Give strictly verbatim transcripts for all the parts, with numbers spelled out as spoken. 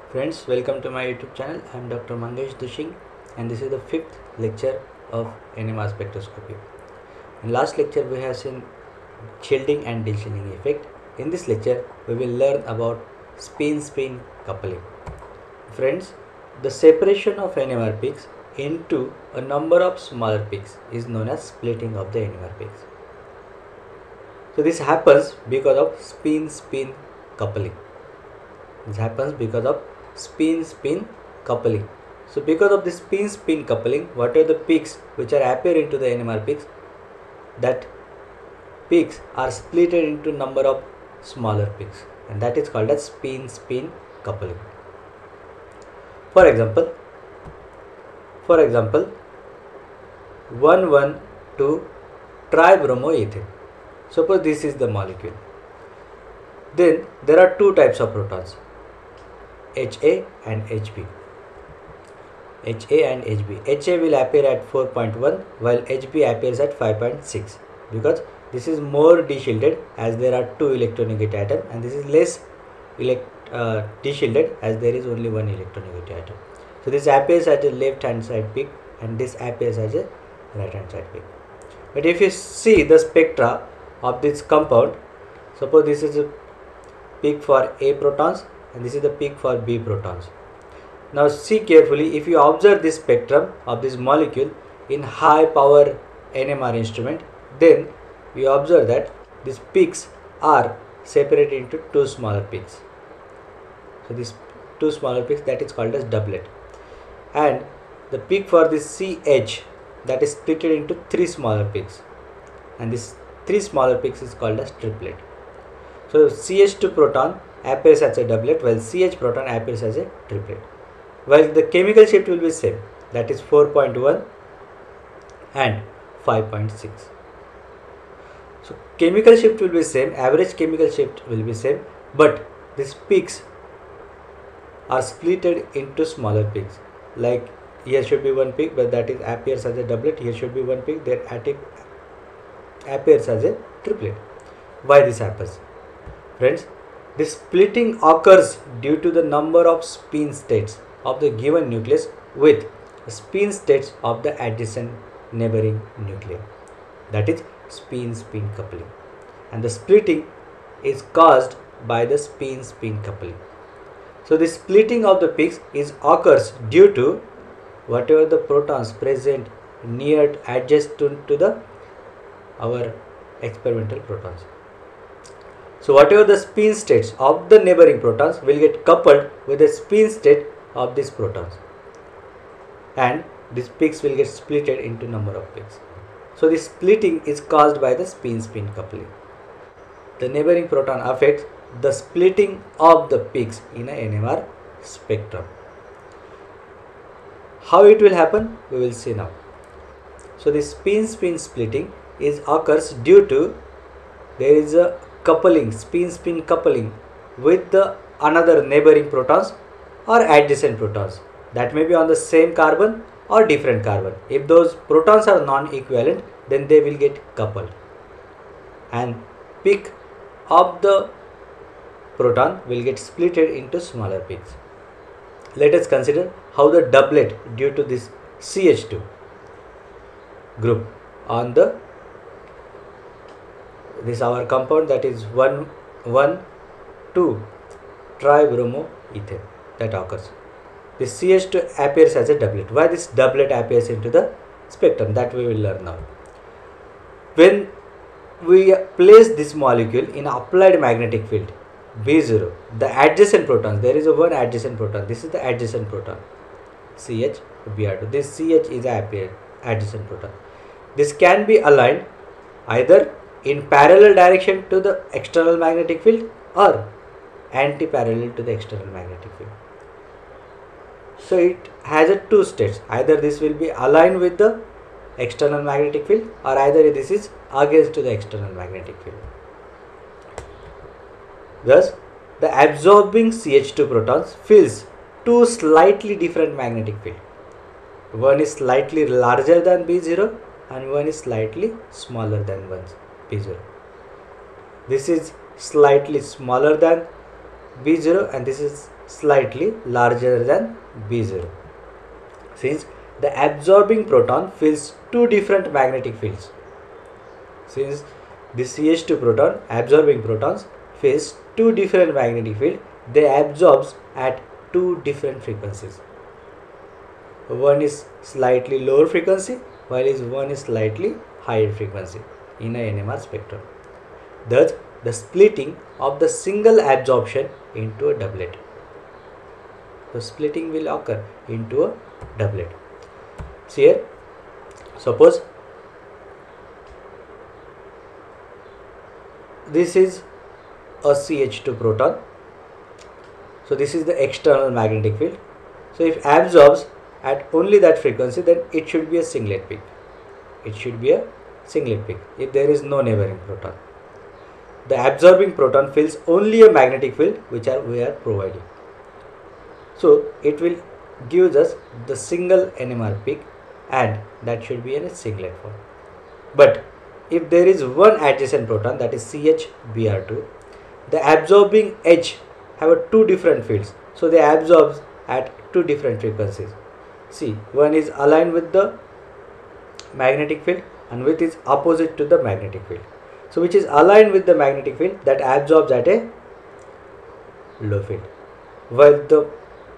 Friends, welcome to my YouTube channel. I am Doctor Mangesh Dushing and this is the fifth lecture of N M R spectroscopy. In last lecture we have seen shielding and de-shielding effect. In this lecture we will learn about spin-spin coupling. Friends, the separation of N M R peaks into a number of smaller peaks is known as splitting of the N M R peaks. So this happens because of spin-spin coupling. This happens because of spin-spin coupling. So because of this spin-spin coupling, what are the peaks which are appear into the N M R peaks? That peaks are split into number of smaller peaks, and that is called as spin-spin coupling. For example, for example, one one two tribromoethane. Suppose this is the molecule. Then there are two types of protons, H A and H B. H A and H B. H A will appear at four point one while H B appears at five point six, because this is more de-shielded as there are two electronegative atoms, and this is less elect, uh, de-shielded as there is only one electronegative atom. So this appears as a left hand side peak and this appears as a right hand side peak. But if you see the spectra of this compound, suppose this is a peak for A protons and this is the peak for B protons. Now see carefully, if you observe this spectrum of this molecule in high power N M R instrument, then you observe that these peaks are separated into two smaller peaks. So these two smaller peaks, that is called as doublet, and the peak for this C H, that is split into three smaller peaks, and this three smaller peaks is called as triplet. So C H two proton appears as a doublet while C H proton appears as a triplet, while the chemical shift will be same, that is four point one and five point six. So chemical shift will be same, average chemical shift will be same, but these peaks are splitted into smaller peaks. Like here should be one peak, but that is appears as a doublet. Here should be one peak, that appears as a triplet. Why this happens? Friends, this splitting occurs due to the number of spin states of the given nucleus with spin states of the adjacent neighboring nuclei. That is spin-spin coupling, and the splitting is caused by the spin-spin coupling. So the splitting of the peaks is occurs due to whatever the protons present near adjacent to the our experimental protons. So whatever the spin states of the neighboring protons will get coupled with the spin state of these protons, and these peaks will get splitted into number of peaks. So this splitting is caused by the spin-spin coupling. The neighboring proton affects the splitting of the peaks in a N M R spectrum. How it will happen, we will see now. So this spin-spin splitting is occurs due to there is a coupling, spin-spin coupling with the another neighboring protons or adjacent protons, that may be on the same carbon or different carbon. If those protons are non-equivalent, then they will get coupled, and peak of the proton will get splitted into smaller peaks. Let us consider how the doublet due to this C H two group on the this our compound, that is one one two tribromoethane, that occurs. This C H two appears as a doublet. Why this doublet appears into the spectrum, that we will learn now. When we place this molecule in applied magnetic field B zero, the adjacent protons, there is a one adjacent proton, this is the adjacent proton C H B R two, this C H is a adjacent proton. This can be aligned either in parallel direction to the external magnetic field or anti-parallel to the external magnetic field. So it has a two states, either this will be aligned with the external magnetic field or either this is against to the external magnetic field. Thus the absorbing C H two protons fills two slightly different magnetic field. One is slightly larger than B zero and one is slightly smaller than B zero. This is slightly smaller than B zero and this is slightly larger than B zero. Since the absorbing proton feels two different magnetic fields. Since the C H two proton, absorbing protons, face two different magnetic fields, they absorb at two different frequencies. One is slightly lower frequency, while is one is slightly higher frequency in a N M R spectrum. Thus, the splitting of the single absorption into a doublet. So, splitting will occur into a doublet. So, here, suppose this is a C H two proton. So, this is the external magnetic field. So, if absorbs at only that frequency, then it should be a singlet peak. It should be a singlet peak if there is no neighboring proton. The absorbing proton feels only a magnetic field which are we are providing. So it will give us the single N M R peak, and that should be in a singlet form. But if there is one adjacent proton, that is C H B R two, the absorbing edge have a two different fields. So they absorb at two different frequencies. See, one is aligned with the magnetic field and which is opposite to the magnetic field. So which is aligned with the magnetic field, that absorbs at a low field, while the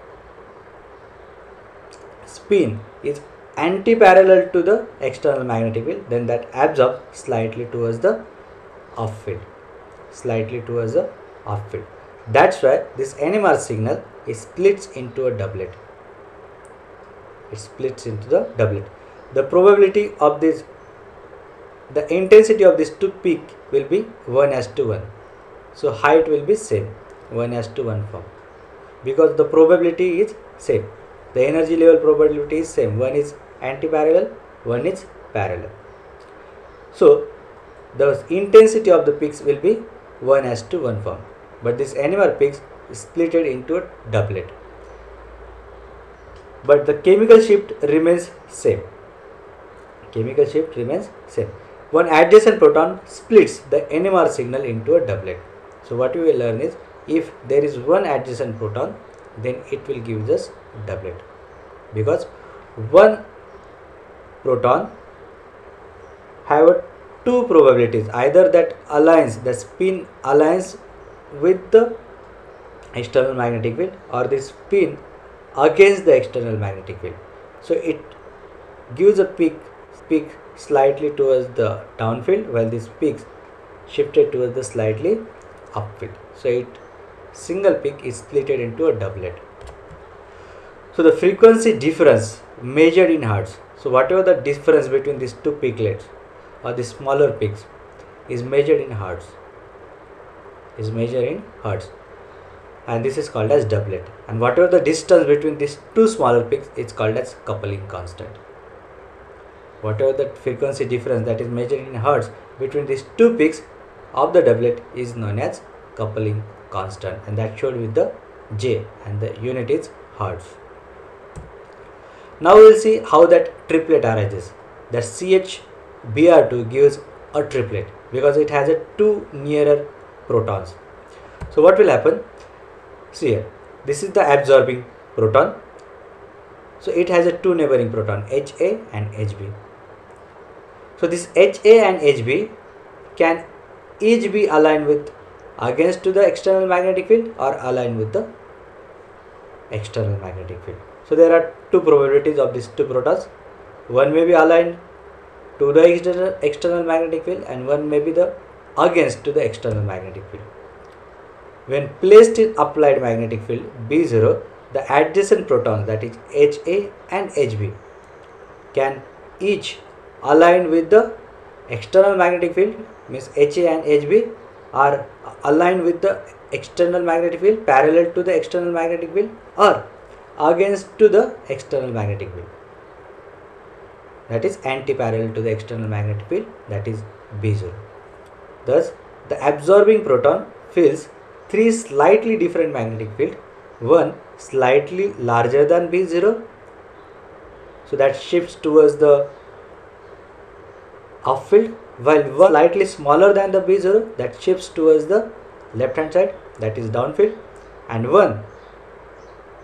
spin is anti-parallel to the external magnetic field, then that absorbs slightly towards the off field, slightly towards the off field. That's why this N M R signal is splits into a doublet. It splits into the doublet. The probability of this, the intensity of this two peak will be one as to one. So height will be same, one as to one form, because the probability is same. The energy level probability is same. One is anti-parallel, one is parallel. So the intensity of the peaks will be one as to one form. But this N M R peaks is splitted into a doublet. But the chemical shift remains same. Chemical shift remains same. One adjacent proton splits the N M R signal into a doublet. So what we will learn is, if there is one adjacent proton, then it will give us doublet, because one proton have two probabilities, either that aligns, the spin aligns with the external magnetic field, or the spin against the external magnetic field. So it gives a peak peak slightly towards the downfield, while this peaks shifted towards the slightly upfield. So it single peak is splitted into a doublet. So the frequency difference measured in hertz. So whatever the difference between these two peaklets or the smaller peaks is measured in hertz. Is measured in hertz, and this is called as doublet. And whatever the distance between these two smaller peaks is called as coupling constant. Whatever the frequency difference that is measured in hertz between these two peaks of the doublet is known as coupling constant, and that showed with the J, and the unit is hertz. Now we will see how that triplet arises. That C H B R two gives a triplet because it has a two nearer protons. So what will happen? See here, this is the absorbing proton. So it has a two neighboring proton, H A and H B. So this H A and H B can each be aligned with against to the external magnetic field or aligned with the external magnetic field. So there are two probabilities of these two protons. One may be aligned to the external, external magnetic field, and one may be the against to the external magnetic field. When placed in applied magnetic field B zero, the adjacent protons, that is H A and H B, can each align with the external magnetic field, means H A and H B are aligned with the external magnetic field, parallel to the external magnetic field, or against to the external magnetic field, that is anti-parallel to the external magnetic field, that is B zero. Thus the absorbing proton feels three slightly different magnetic field, one slightly larger than B zero, so that shifts towards the upfield, while one slightly smaller than the B zero, that shifts towards the left hand side, that is downfield, and one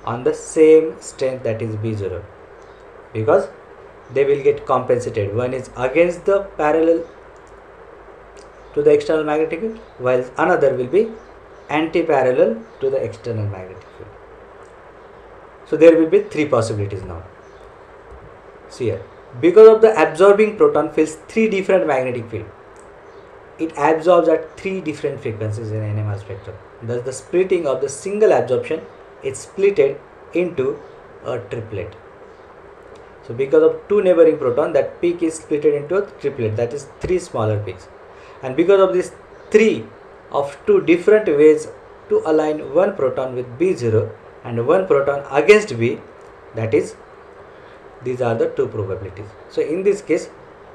on the same strength, that is B zero, because they will get compensated. One is against the parallel to the external magnetic field, while another will be anti-parallel to the external magnetic field. So there will be three possibilities now. See here, because of the absorbing proton feels three different magnetic field, it absorbs at three different frequencies in N M R spectrum. Thus the splitting of the single absorption is splitted into a triplet. So because of two neighboring proton, that peak is splitted into a triplet, that is three smaller peaks. And because of these three of two different ways to align one proton with B zero and one proton against B, that is, these are the two probabilities. So in this case,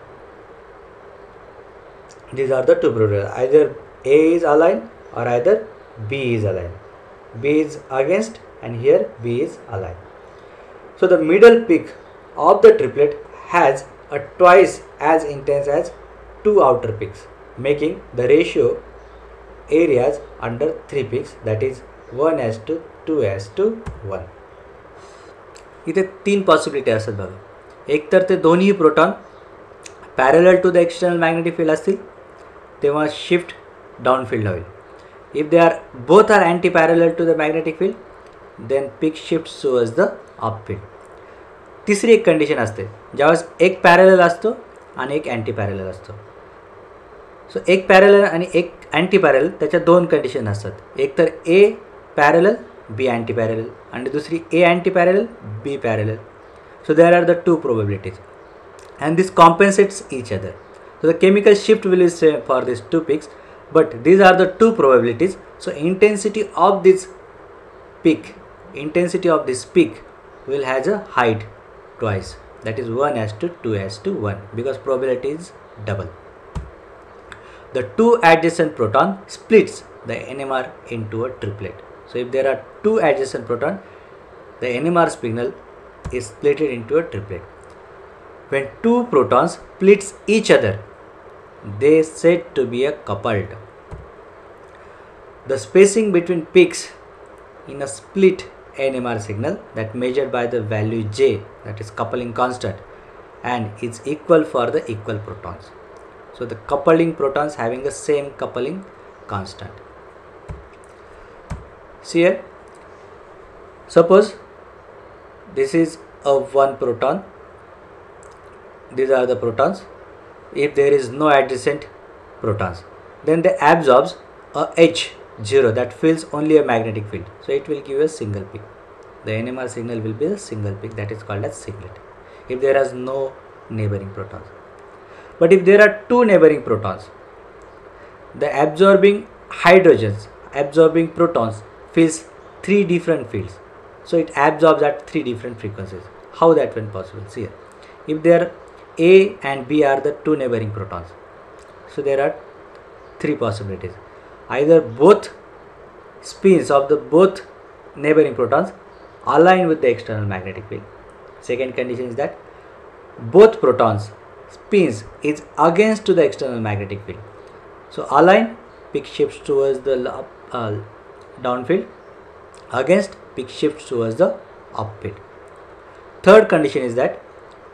these are the two probabilities, either A is aligned or either B is aligned. B is against and here B is aligned. So the middle peak of the triplet has a twice as intense as two outer peaks, making the ratio areas under three peaks, that is one as to two as to one. इथे तीन possibility असतात बघा. एक तर ते दोन्ही proton parallel to the external magnetic field असतील तेव्हा शिफ्ट डाउन फील्ड होईल. If they are both are anti parallel to the magnetic field then peak shift towards the up field. तिसरी एक कंडिशन असते ज्यावेळेस एक पॅरलल असतो आणि एक अँटी पॅरलल असतो. सो एक पॅरलल आणि एक अँटी पॅरलल त्याच्या दोन कंडिशन असतात. एक तर A parallel B anti parallel आणि दुसरी A anti parallel B parallel. So there are the two probabilities and this compensates each other. So the chemical shift will be same for these two peaks, but these are the two probabilities. So intensity of this peak, intensity of this peak will has a height twice, that is one as to two as to one, because probability is double. The two adjacent proton splits the N M R into a triplet. So if there are two adjacent proton, the N M R signal is split into a triplet. When two protons splits each other, they said to be a coupled. The spacing between peaks in a split N M R signal that measured by the value J, that is coupling constant, and is equal for the equal protons. So the coupling protons having the same coupling constant. See here, suppose this is a one proton, these are the protons. If there is no adjacent protons, then they absorbs a H zero that fills only a magnetic field, so it will give a single peak. The N M R signal will be a single peak, that is called as singlet, if there is no neighboring protons. But if there are two neighboring protons, the absorbing hydrogens, absorbing protons fills three different fields. So it absorbs at three different frequencies. How that one possible? See here, if there A and B are the two neighboring protons, so there are three possibilities. Either both spins of the both neighboring protons align with the external magnetic field. Second condition is that both protons spins is against to the external magnetic field. So align, peak shifts towards the uh, down field, against peak shifts towards the up field. Third condition is that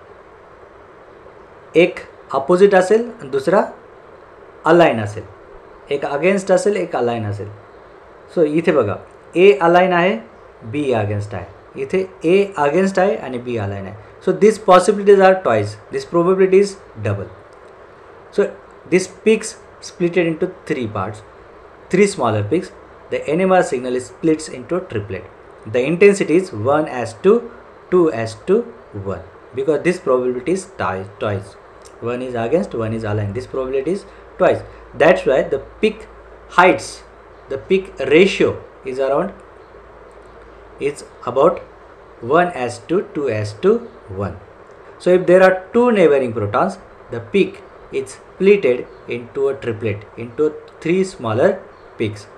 एक opposite असेल आणि दुसरा align असेल, एक against असेल एक align असेल. So इथे बघा ए अलाइन आहे बी अगेन्स्ट आहे, इथे ए अगेन्स्ट आहे आणि बी अलाइन आहे. So this possibilities are twice, this probability is double. So this peaks splitted into three parts, three smaller peaks. The N M R signal is splits into a triplet. The intensity is one as to two as to one, because this probability is twice. One is against, one is aligned. This probability is twice. That's why the peak heights, the peak ratio is around, it's about one as to two as to one. So if there are two neighboring protons, the peak is splitted into a triplet, into three smaller peaks.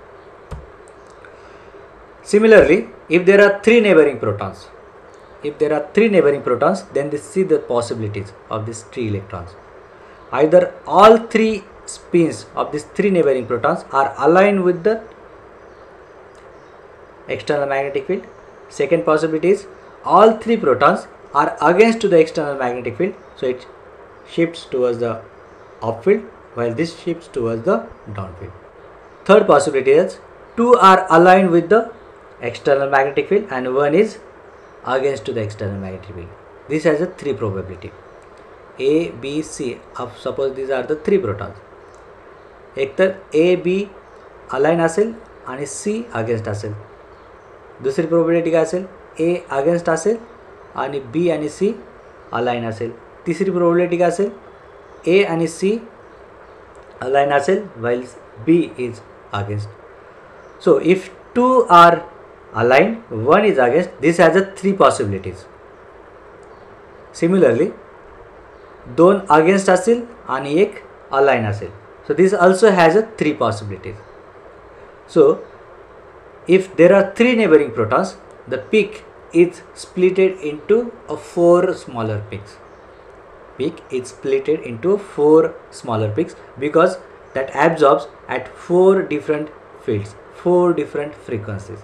Similarly, if there are three neighboring protons, if there are three neighboring protons, then they see the possibilities of these three electrons. Either all three spins of these three neighboring protons are aligned with the external magnetic field, Second possibility is all three protons are against to the external magnetic field, so it shifts towards the upfield while this shifts towards the downfield. Third possibility is two are aligned with the external magnetic field and one is against to the external magnetic field. This has a three probability. A, B, C. Of suppose these are the three protons. एक तर A, B align असेल आणि C against असेल. दुसरी probability काय असेल? A against असेल आणि B आणि C अलाइन असेल. तिसरी प्रोबॅबिलिटी काय असेल? A आणि C अलाइन असेल while B is against. So if two are aligned, one is against, this has a three possibilities. Similarly, दोन अगेन्स्ट असेल आणि एक अलाइन असेल. So this also has a three possibilities. So if there are three neighboring protons, the peak is splitted into a four smaller peaks. Peak is splitted into four smaller peaks because that absorbs at four different fields, four different frequencies.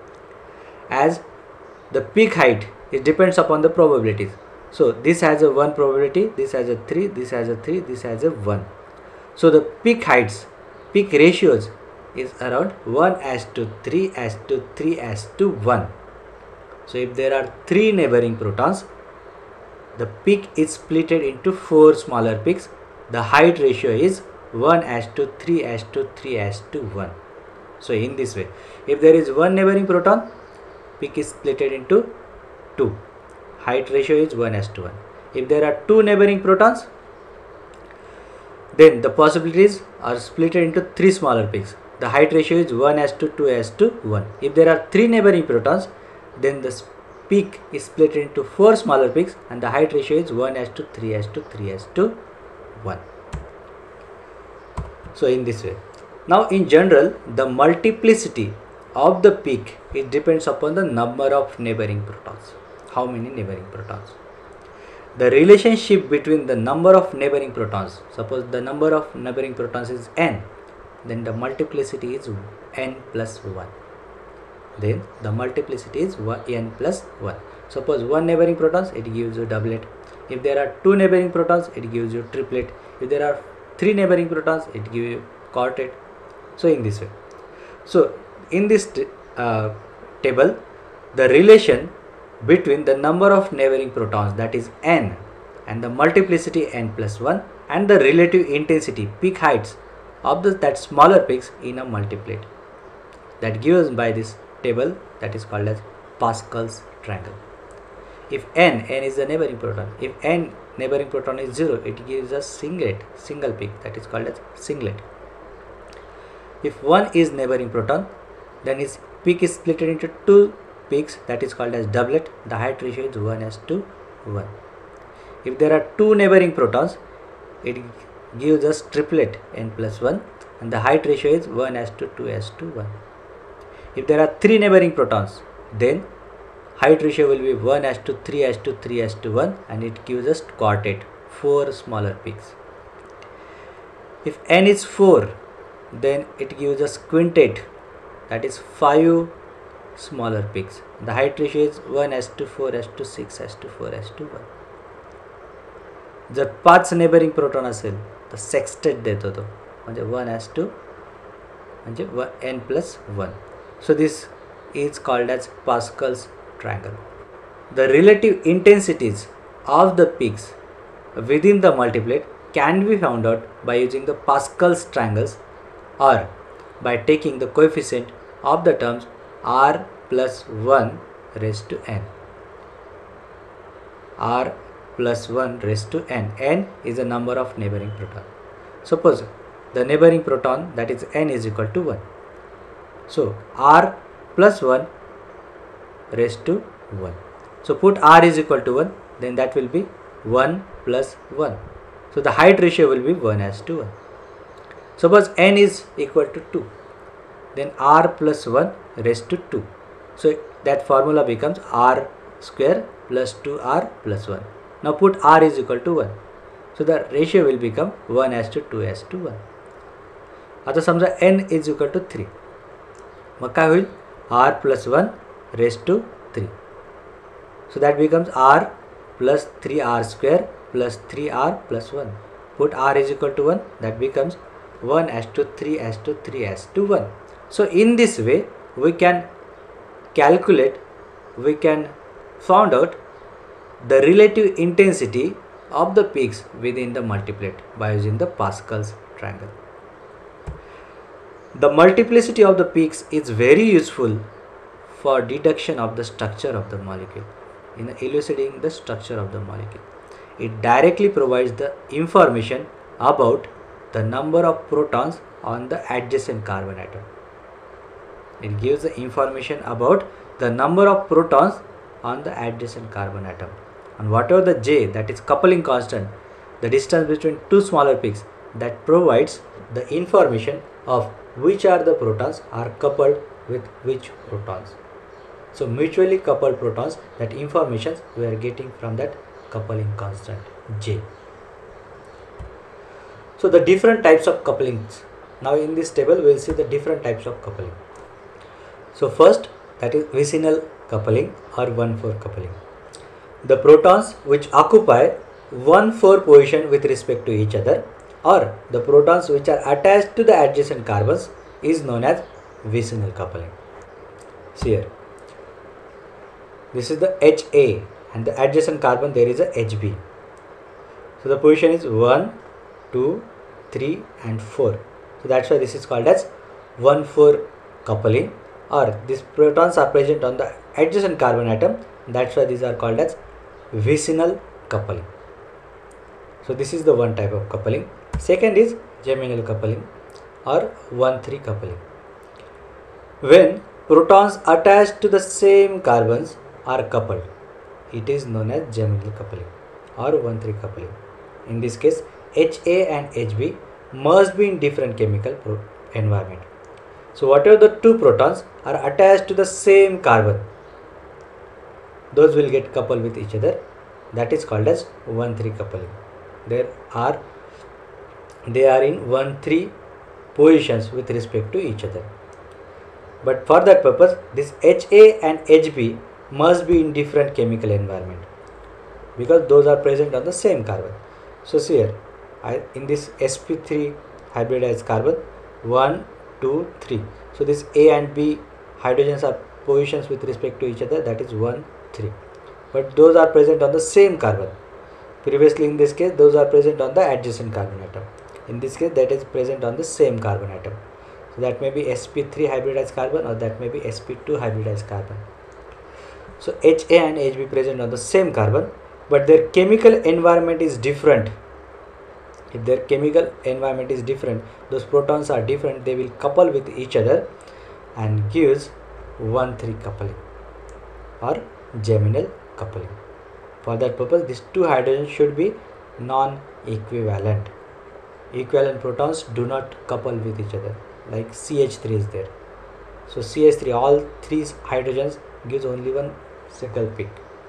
As the peak height, it depends upon the probabilities. So this has a one probability, this has a three, this has a three, this has a one. So the peak heights, peak ratios is around one as to three as to three as to one. So if there are three neighboring protons, the peak is splitted into four smaller peaks. The height ratio is one as to three as to three as to one. So in this way, if there is one neighboring proton, peak is splitted into two. Height ratio is one as to one. If there are two neighboring protons, then the possibilities are split into three smaller peaks. The height ratio is one as to two as to one. If there are three neighboring protons, then the peak is split into four smaller peaks and the height ratio is one as to three as to three as to one. So in this way. Now in general, the multiplicity of the peak, it depends upon the number of neighboring protons. How many neighboring protons? The relationship between the number of neighboring protons, suppose the number of neighboring protons is n, then the multiplicity is n plus one. Then the multiplicity is n plus one. Suppose one neighboring protons, it gives you doublet. If there are two neighboring protons, it gives you triplet. If there are three neighboring protons, it gives you quartet. So in this way. So in this uh, table, the relation between the number of neighboring protons, that is n, and the multiplicity n plus one, and the relative intensity, peak heights of the, that smaller peaks in a multiplet, that given by this table, that is called as Pascal's triangle. If n, n is the neighboring proton, if n neighboring proton is zero, it gives us singlet, single peak, that is called as singlet. If one is neighboring proton, then its peak is split into two peaks, that is called as doublet. The height ratio is one as to one. If there are two neighboring protons, it gives us triplet, n plus one, and the height ratio is one as to two as to one. If there are three neighboring protons, then height ratio will be one as to three as to three as to one, and it gives us quartet, four smaller peaks. If n is four, then it gives us quintet, that is five smaller peaks. The height ratio is one as to four as to six as to four as to one. जर पाच neighbouring proton असेल तर सेक्स्टेट देतो तो, म्हणजे one as to म्हणजे n plus one. So this is called as Pascal's triangle. The relative intensities of the peaks within the multiplet can be found out by using the Pascal's triangles or by taking the coefficient of the terms r plus one raised to n. R plus one raised to n. N is the number of neighboring proton. Suppose the neighboring proton, that is n, is equal to one. So r plus one raised to one. So put r is equal to one, then that will be one plus one. So the height ratio will be one as to one. Suppose n is equal to two, then r plus one raised to two. So that formula becomes r square plus two r plus one. Now put r is equal to one. So the ratio will become one as to two as to one. आता समजा n is equal to three. मग काय होईल? r plus one raised to three. So that becomes R plus three R square plus three R plus one. Put R is equal to one, that becomes one S to three S to three S to one. So in this way we can calculate, we can find out the relative intensity of the peaks within the multiplet by using the Pascal's triangle. The multiplicity of the peaks is very useful for deduction of the structure of the molecule, in elucidating the structure of the molecule. It directly provides the information about the number of protons on the adjacent carbon atom. It gives the information about the number of protons on the adjacent carbon atom. And whatever the J, that is coupling constant, the distance between two smaller peaks, that provides the information of which are the protons are coupled with which protons. So mutually coupled protons, that information we are getting from that coupling constant J. So the different types of couplings. Now in this table we will see the different types of coupling. So first, that is vicinal coupling or one four coupling. The protons which occupy one four position with respect to each other, or the protons which are attached to the adjacent carbons, is known as vicinal coupling. See here, this is the H A and the adjacent carbon there is a H B. So the position is one, two, three and four. So that's why this is called as one four coupling, or these protons are present on the adjacent carbon atom, that's why these are called as vicinal coupling. So this is the one type of coupling. Second is geminal coupling or one three coupling. When protons attached to the same carbons are coupled, it is known as geminal coupling or one three coupling. In this case, H A and H B must be in different chemical environment. So whatever the two protons are attached to the same carbon, those will get coupled with each other. That is called as one three coupling. There are they are in one three positions with respect to each other. But for that purpose, this H A and H B must be in different chemical environment, because those are present on the same carbon. So see here, I, in this S P three hybridized carbon, one, two, three. So this A and B hydrogens are positions with respect to each other, that is one, three. But those are present on the same carbon. Previously in this case, those are present on the adjacent carbon atom. In this case, that is present on the same carbon atom. So that may be S P three hybridized carbon, or that may be S P two hybridized carbon. So H A and H B present on the same carbon, but their chemical environment is different. If their chemical environment is different, those protons are different, they will couple with each other and gives one three coupling or geminal coupling. For that purpose, these two hydrogens should be non-equivalent. Equivalent protons do not couple with each other, like C H three is there. So C H three, all three hydrogens gives only one single peak.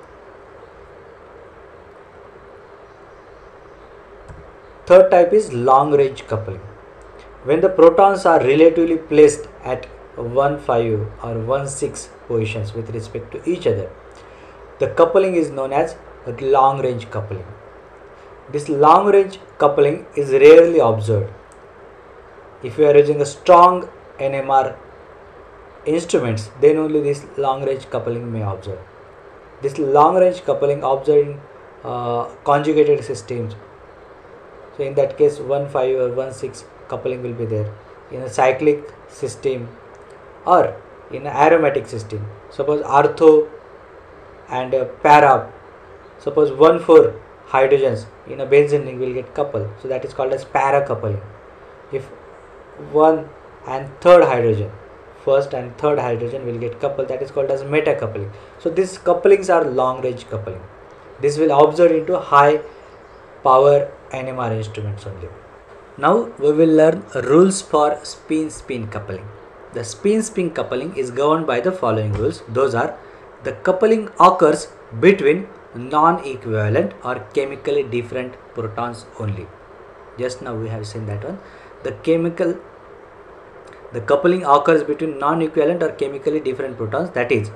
Third type is long range coupling. When the protons are relatively placed at one five or one six positions with respect to each other, the coupling is known as long range coupling. This long range coupling is rarely observed. If you are using a strong N M R instruments, then only this long range coupling may observe. This long range coupling observed in uh, conjugated systems. So in that case, one five or one six coupling will be there. In a cyclic system or in an aromatic system, suppose ortho and uh, para, suppose one four hydrogens in a benzene ring will get coupled, so that is called as para coupling. If one and third hydrogen, first and third hydrogen will get coupled, that is called as meta coupling. So these couplings are long range coupling. This will observe into high power N M R instruments only. Now we will learn rules for spin-spin coupling. The spin-spin coupling is governed by the following rules. Those are: the coupling occurs between non-equivalent or chemically different protons only. Just now we have seen that one. The chemical, the coupling occurs between non-equivalent or chemically different protons. That is,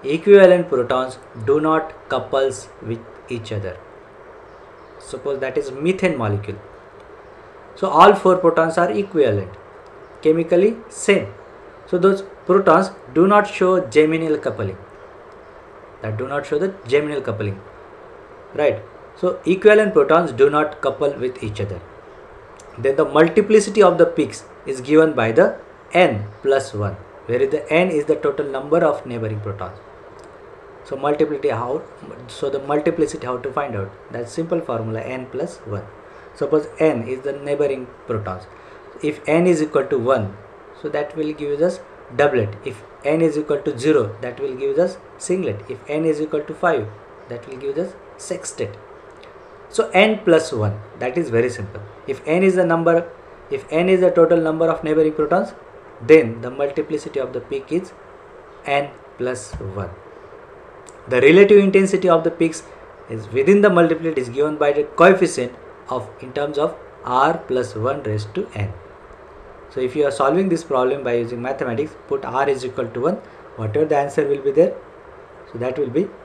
equivalent protons do not couples with each other. Suppose that is methane molecule. So all four protons are equivalent, chemically same. So those protons do not show geminal coupling. That do not show the geminal coupling, right? So equivalent protons do not couple with each other. Then the multiplicity of the peaks is given by the n plus one, where the n is the total number of neighboring protons. So multiplicity how? So the multiplicity how to find out? That's simple formula, n plus one. Suppose n is the neighboring protons. If n is equal to one, so that will give us doublet. If n is equal to zero, that will give us singlet. If n is equal to five, that will give us sextet. So n plus one, that is very simple. If n is the number, if n is the total number of neighboring protons, then the multiplicity of the peak is n plus one. The relative intensity of the peaks is within the multiplicity is given by the coefficient of in terms of r plus one raised to n. So if you are solving this problem by using mathematics, put r is equal to one, whatever the answer will be there, so that will be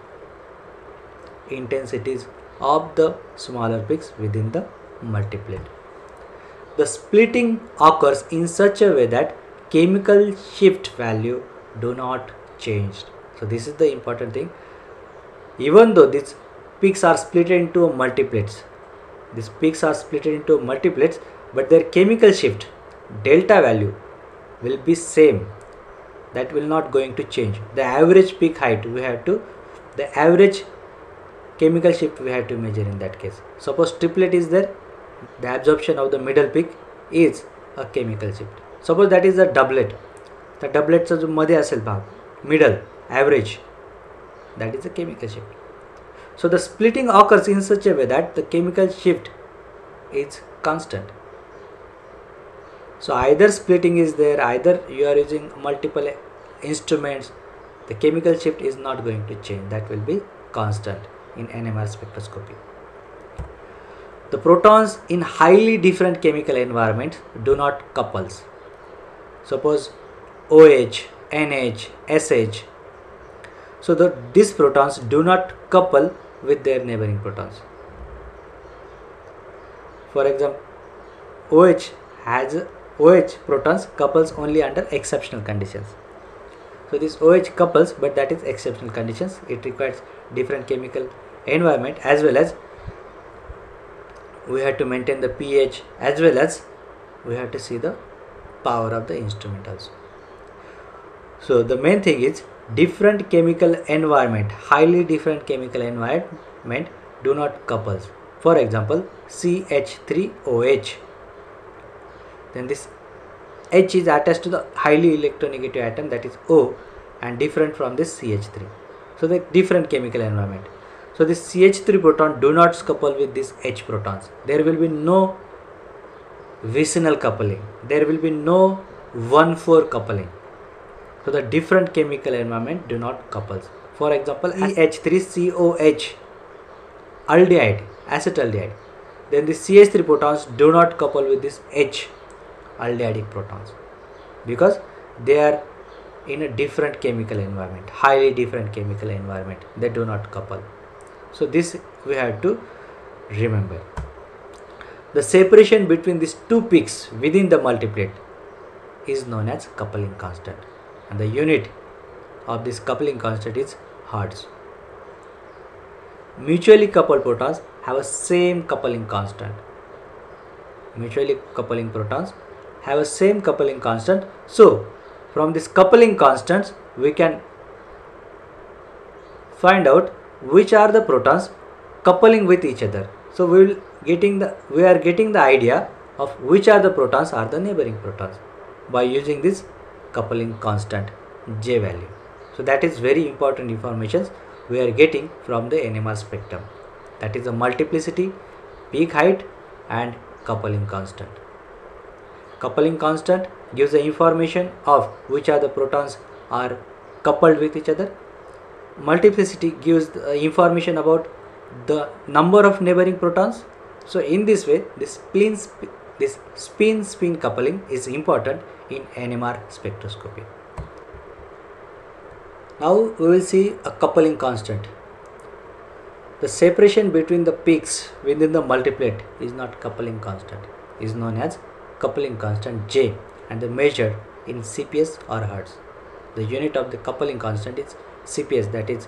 intensities of the smaller peaks within the multiplet. The splitting occurs in such a way that chemical shift value do not change. So this is the important thing. Even though these peaks are split into multiplets, these peaks are split into multiplets, but their chemical shift delta value will be same. That will not going to change. The average peak height we have to, the average chemical shift we have to measure in that case. Suppose triplet is there, the absorption of the middle peak is a chemical shift. Suppose that is a doublet, the doublet चा जो मध्ये असेल भाग, middle, average, that is a chemical shift. So the splitting occurs in such a way that the chemical shift is constant. So either splitting is there, either you are using multiple instruments, the chemical shift is not going to change. That will be constant in N M R spectroscopy. The protons in highly different chemical environments do not couples. Suppose OH, NH, SH. So the, these protons do not couple with their neighboring protons. For example, OH has OH protons couples only under exceptional conditions. So this OH couples, but that is exceptional conditions. It requires different chemical environment, as well as we have to maintain the pH, as well as we have to see the power of the instrument also. So the main thing is different chemical environment, highly different chemical environment do not couples. For example, C H three O H. Then this H is attached to the highly electronegative atom, that is O, and different from this C H three. So the different chemical environment. So this C H three proton do not couple with this H protons. There will be no vicinal coupling. There will be no one four coupling. So the different chemical environment do not couples. For example, E H three C O H, aldehyde, acetaldehyde. Then the C H three protons do not couple with this H aldehydic protons, because they are in a different chemical environment, highly different chemical environment. They do not couple. So this we have to remember. The separation between these two peaks within the multiplet is known as coupling constant, and the unit of this coupling constant is Hertz. Mutually coupled protons have a same coupling constant. Mutually coupling protons have a same coupling constant. So from this coupling constants we can find out which are the protons coupling with each other. So we will getting the we are getting the idea of which are the protons are the neighboring protons by using this coupling constant J value. So that is very important information we are getting from the N M R spectrum. That is the multiplicity, peak height, and coupling constant. Coupling constant gives the information of which are the protons are coupled with each other. Multiplicity gives the information about the number of neighboring protons. So in this way, this spin this spin spin coupling is important in N M R spectroscopy. Now we will see a coupling constant. The separation between the peaks within the multiplet is not coupling constant, is known as coupling constant J, and the measured in C P S or hertz. The unit of the coupling constant is C P S, that is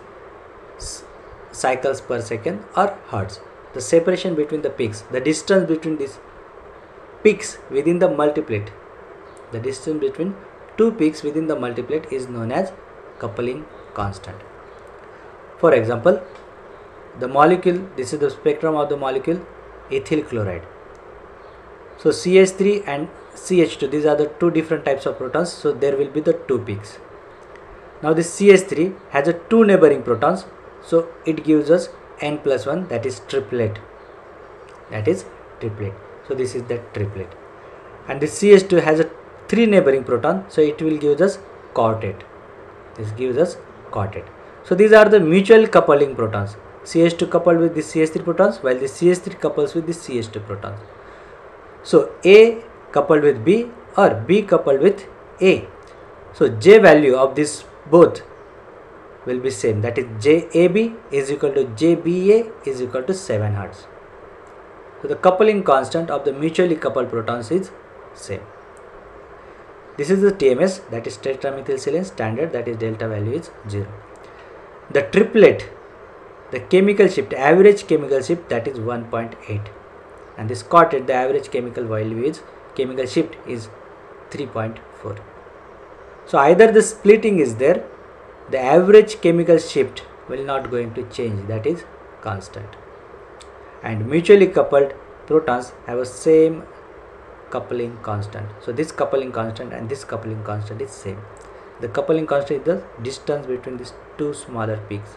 cycles per second, or hertz. The separation between the peaks, the distance between these peaks within the multiplet, the distance between two peaks within the multiplet is known as coupling constant. For example, the molecule, this is the spectrum of the molecule ethyl chloride. So C H three and C H two, these are the two different types of protons, so there will be the two peaks. Now this C H three has a two neighboring protons, so it gives us n plus one, that is triplet, that is triplet. So this is the triplet. And this C H two has a three neighboring proton, so it will give us quartet. This gives us quartet. So these are the mutual coupling protons. C H two coupled with the C H three protons, while the C H three couples with the C H two protons. So A coupled with B, or B coupled with A. So J value of this both will be same, that is J A B is equal to J B A is equal to seven hertz. So the coupling constant of the mutually coupled protons is same. This is the T M S, that is tetramethylsilane standard, that is delta value is zero. The triplet, the chemical shift, average chemical shift, that is one point eight, and this quartet, the average chemical value is chemical shift is three point four. So either the splitting is there, the average chemical shift will not going to change, that is constant. And mutually coupled protons have a same coupling constant. So this coupling constant and this coupling constant is same. The coupling constant is the distance between these two smaller peaks.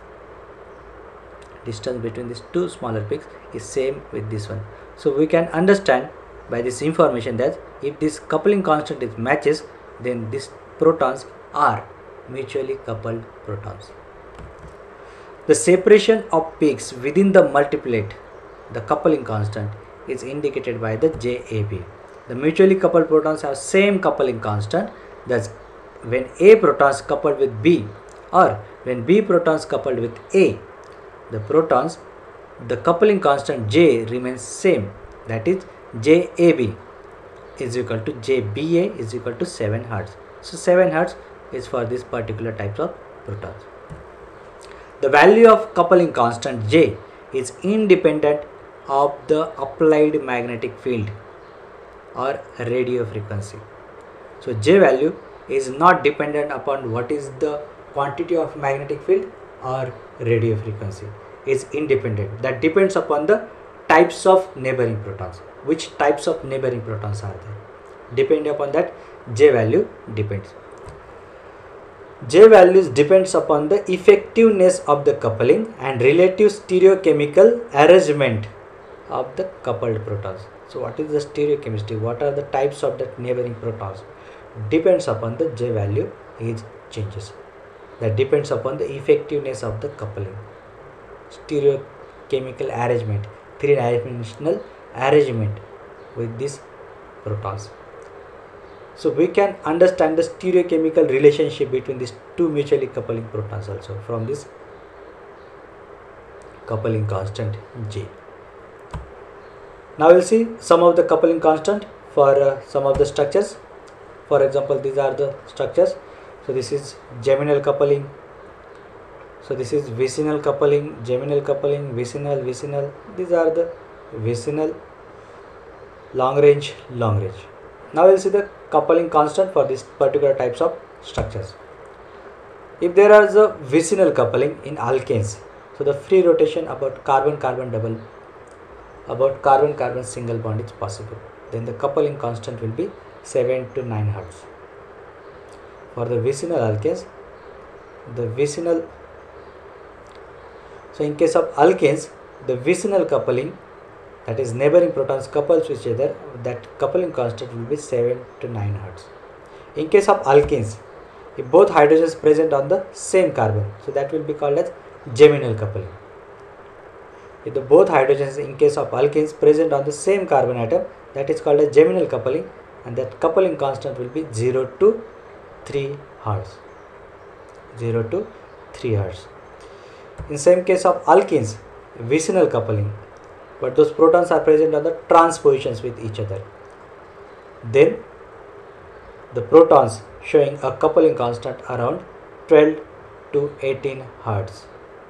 Distance between these two smaller peaks is same with this one. So we can understand by this information that if this coupling constant is matches, then these protons are mutually coupled protons. The separation of peaks within the multiplet, the coupling constant, is indicated by the J A B. The mutually coupled protons have same coupling constant. Thus, when A protons coupled with B, or when B protons coupled with A, the protons, the coupling constant J remains same, that is J A B is equal to J B A is equal to seven hertz. So seven hertz is for this particular types of protons. The value of coupling constant J is independent of the applied magnetic field or radio frequency. So J value is not dependent upon what is the quantity of magnetic field or radio frequency. Is independent. That depends upon the types of neighboring protons. Which types of neighboring protons are there? Depending upon that, J value depends. J values depends upon the effectiveness of the coupling and relative stereochemical arrangement of the coupled protons. So what is the stereochemistry? What are the types of that neighboring protons? Depends upon the J value is changes. That depends upon the effectiveness of the coupling. Stereochemical arrangement, three-dimensional arrangement with these protons. So we can understand the stereochemical relationship between these two mutually coupling protons also from this coupling constant J. Now we'll see some of the coupling constant for uh, some of the structures. For example, these are the structures. So this is geminal coupling. So this is vicinal coupling, geminal coupling, vicinal, vicinal. These are the vicinal, long range, long range. Now we'll see the coupling constant for these particular types of structures. If there is a vicinal coupling in alkanes, so the free rotation about carbon-carbon double, about carbon-carbon single bond is possible. Then the coupling constant will be seven to nine hertz. For the vicinal alkanes, the vicinal, so in case of alkanes, the vicinal coupling, that is neighboring protons couples with each other, that coupling constant will be seven to nine hertz. In case of alkenes, if both hydrogens present on the same carbon, so that will be called as geminal coupling. If the both hydrogens in case of alkenes present on the same carbon atom, that is called as geminal coupling, and that coupling constant will be zero to three hertz. zero to three hertz. In same case of alkenes, vicinal coupling, but those protons are present on the trans positions with each other. Then the protons showing a coupling constant around twelve to eighteen hertz.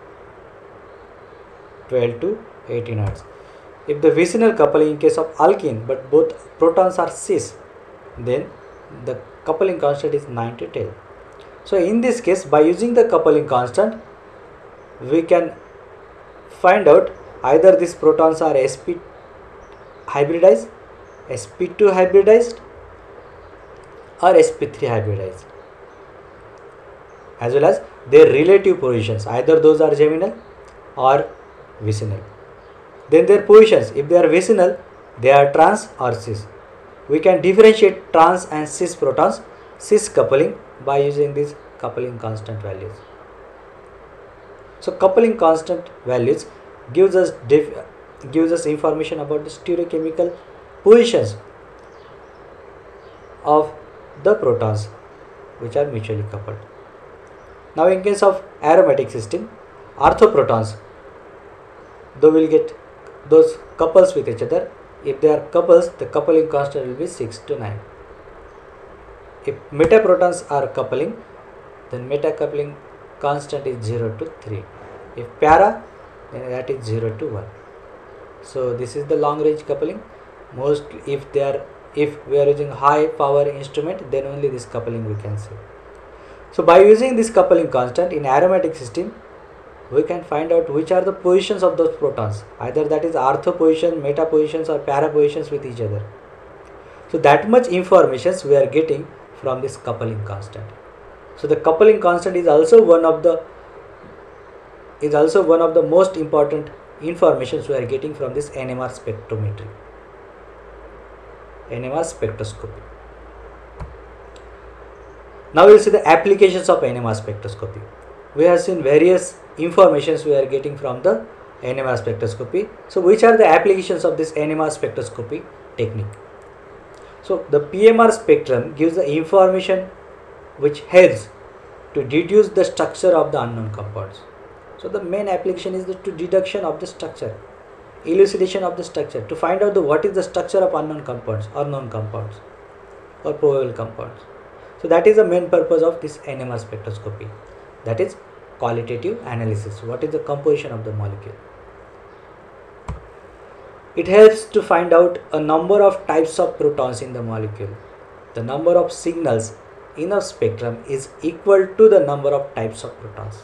twelve to eighteen hertz. If the vicinal coupling in case of alkene but both protons are cis, then the coupling constant is nine to ten. So in this case, by using the coupling constant, we can find out either these protons are sp hybridized, s p two hybridized or s p three hybridized, as well as their relative positions, either those are geminal or vicinal. Then their positions, if they are vicinal, they are trans or cis. We can differentiate trans and cis protons, cis coupling, by using these coupling constant values. So coupling constant values gives us gives us information about the stereochemical positions of the protons which are mutually coupled. Now in case of aromatic system, orthoprotons, though will get those couples with each other. If they are couples, the coupling constant will be six to nine. If metaprotons are coupling, then meta coupling constant is zero to three. If para, then that is zero to one. So this is the long range coupling. Most if they are if we are using high power instrument, then only this coupling we can see. So by using this coupling constant in aromatic system, we can find out which are the positions of those protons, either that is ortho position, meta positions or para positions with each other. So that much information we are getting from this coupling constant. So the coupling constant is also one of the is also one of the most important informations we are getting from this N M R spectrometry, N M R spectroscopy. Now we will see the applications of N M R spectroscopy. We have seen various informations we are getting from the N M R spectroscopy. So which are the applications of this N M R spectroscopy technique? So the P M R spectrum gives the information which helps to deduce the structure of the unknown compounds. So the main application is the to deduction of the structure, elucidation of the structure, to find out the what is the structure of unknown compounds or known compounds or probable compounds. So that is the main purpose of this N M R spectroscopy, that is qualitative analysis. What is the composition of the molecule? It helps to find out a number of types of protons in the molecule. The number of signals in a spectrum is equal to the number of types of protons.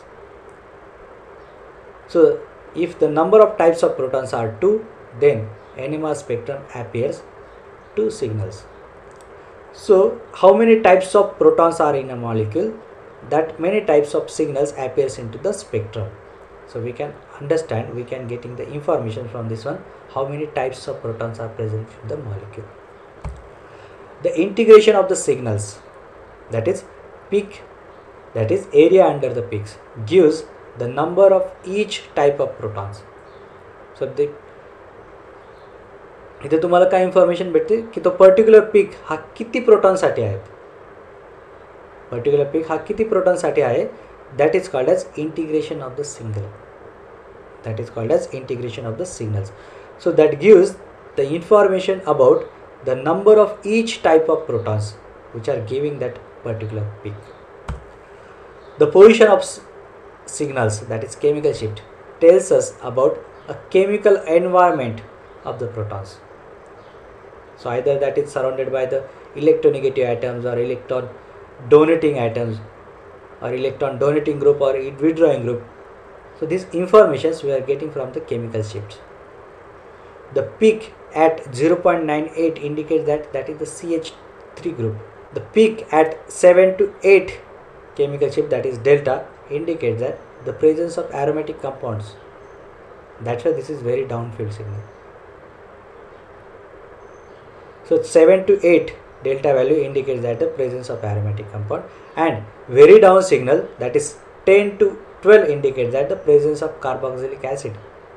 So if the number of types of protons are two, then N M R spectrum appears two signals. So how many types of protons are in a molecule? That many types of signals appears into the spectrum. So we can understand, we can getting the information from this one, how many types of protons are present in the molecule. The integration of the signals, that is peak, that is area under the peaks, gives the number of each type of protons. So the इथे तुम्हाला काय information भेटते की तो particular peak हा किती प्रोटॉनसाठी आहे, particular peak हा किती प्रोटॉनसाठी आहे, that is called as integration of the signal, that is called as integration of the signals. So that gives the information about the number of each type of protons which are giving that particular peak. The position of signals, that is chemical shift, tells us about a chemical environment of the protons. So either that is surrounded by the electronegative atoms or electron donating atoms or electron donating group or withdrawing group. So these informations we are getting from the chemical shifts. The peak at zero point nine eight indicates that that is the C H three group. The peak at seven to eight chemical shift, that is delta, indicates that the presence of aromatic compounds. That's why this is very downfield signal. So seven to eight delta value indicates that the presence of aromatic compound, and very down signal, that is ten to twelve, indicates that the presence of carboxylic acid.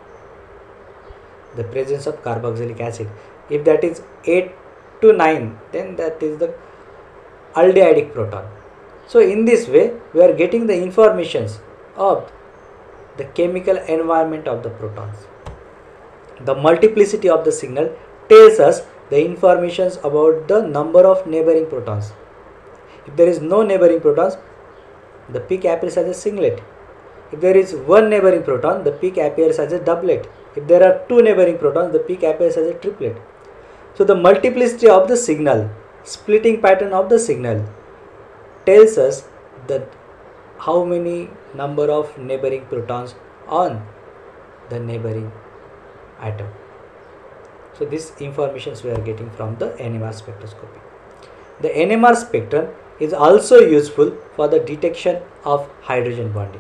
The presence of carboxylic acid. If that is eight to nine, then that is the aldehydic proton. So in this way we are getting the informations of the chemical environment of the protons. The multiplicity of the signal tells us the informations about the number of neighboring protons. If there is no neighboring protons, the peak appears as a singlet. If there is one neighboring proton, the peak appears as a doublet. If there are two neighboring protons, the peak appears as a triplet. So the multiplicity of the signal, splitting pattern of the signal, tells us that how many number of neighboring protons on the neighboring atom. So this information we are getting from the N M R spectroscopy. The N M R spectrum is also useful for the detection of hydrogen bonding.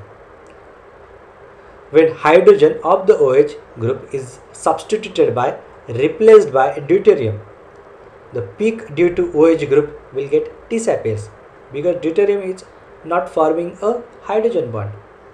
When hydrogen of the OH group is substituted by replaced by deuterium, the peak due to OH group will get disappears because deuterium is not forming a hydrogen bond.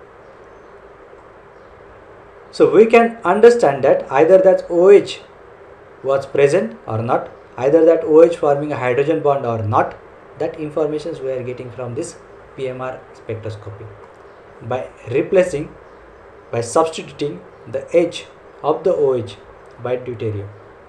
So we can understand that either that OH was present or not, either that OH forming a hydrogen bond or not, that information we are getting from this P M R spectroscopy by replacing, by substituting the H of the OH by deuterium.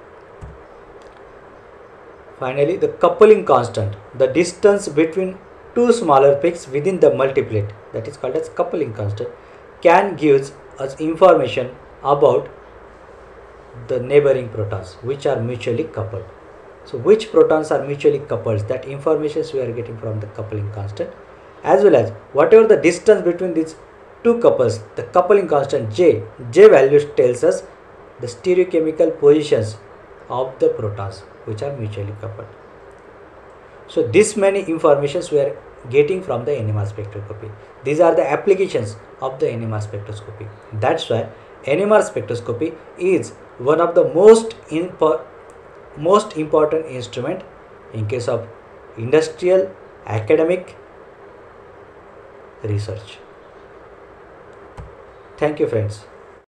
Finally, the coupling constant, the distance between two smaller peaks within the multiplet, that is called as coupling constant, can give us information about the neighboring protons which are mutually coupled. So which protons are mutually coupled, that information we are getting from the coupling constant, as well as whatever the distance between these two couples, the coupling constant J, J values tells us the stereochemical positions of the protons which are mutually coupled. So this many informations we are getting from the N M R spectroscopy. These are the applications of the N M R spectroscopy. That's why N M R spectroscopy is one of the most impo most important instrument in case of industrial, academic research. Thank you, friends.